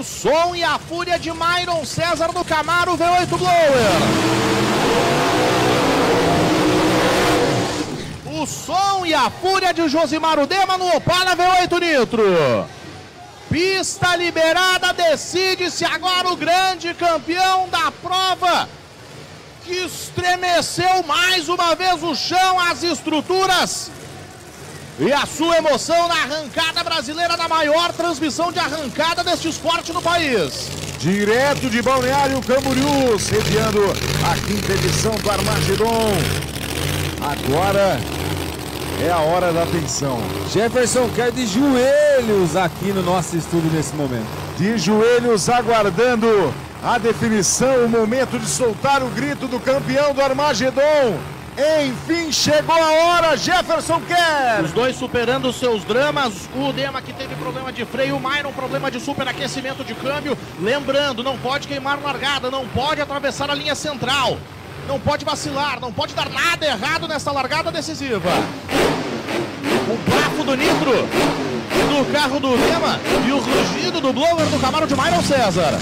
o som e a fúria de Myron César no Camaro V8 Blower. O som e a fúria de Josimar Udema no Opala V8 Nitro. Pista liberada, decide-se agora o grande campeão da prova, que estremeceu mais uma vez o chão, as estruturas e a sua emoção na arrancada brasileira, na maior transmissão de arrancada deste esporte no país. Direto de Balneário Camboriú, sediando a 5ª edição do Armagedon. Agora é a hora da atenção. Jefferson quer de joelhos aqui no nosso estúdio nesse momento. De joelhos aguardando a definição, o momento de soltar o grito do campeão do Armagedon. Enfim, chegou a hora, Jefferson quer! Os dois superando os seus dramas, o Udema que teve problema de freio, o Myron problema de superaquecimento de câmbio. Lembrando, não pode queimar largada, não pode atravessar a linha central, não pode vacilar, não pode dar nada errado nessa largada decisiva. O bafo do nitro do carro do Udema e o rugido do blower do Camaro de Myron César.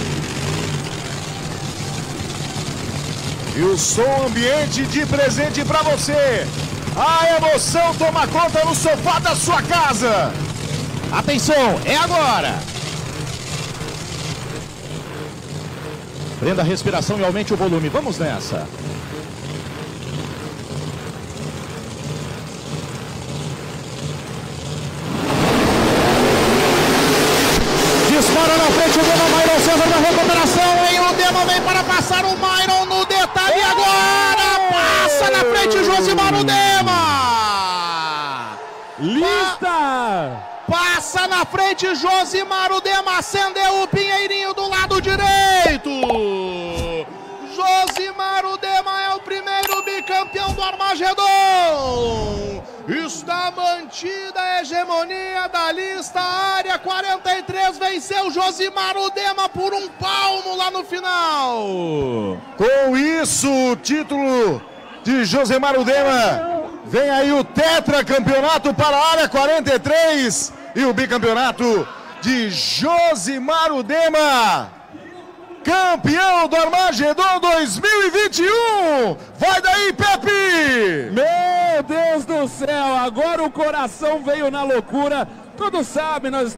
E o som ambiente de presente para você. A emoção toma conta no sofá da sua casa. Atenção, é agora. Prenda a respiração e aumente o volume. Vamos nessa. Dispara na frente o Udema, Myron César na recuperação, hein? O Udema vem para passar o Myron no detalhe agora. Passa na frente Josimar Udema. Lista! Passa na frente Josimar Udema, acendeu o pinheirinho do lado direito. Josimar Udema é o primeiro bicampeão do Armagedon. Está mantida a hegemonia da lista. Área 43 venceu Josimar Udema por um palmo lá no final. Com isso, o título de Josimar Udema. Vem aí o tetracampeonato para a área 43 e o bicampeonato de Josimar Udema. Campeão do Armagedon 2021! Vai daí, Pepe! Meu Deus do céu, agora o coração veio na loucura. Todos sabem, nós